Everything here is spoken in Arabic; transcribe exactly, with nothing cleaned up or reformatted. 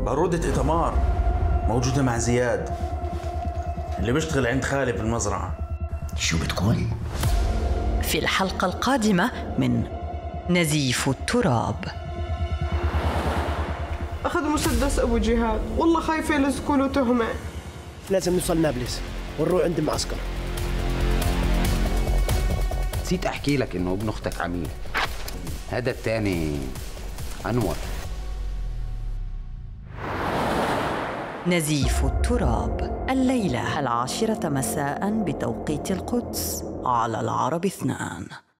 بارودة إتمار موجودة مع زياد اللي بيشتغل عند خالي في المزرعة. شو بتقول؟ في الحلقة القادمة من نزيف التراب. أخذ مسدس أبو جهاد، والله خايفة يلزقوا له تهمة. لازم نوصل نابلس ونروح عند المعسكر. نسيت أحكي لك إنه ابن أختك عميل، هذا الثاني أنور. نزيف التراب الليلة العاشرة مساء بتوقيت القدس على العرب اثنان.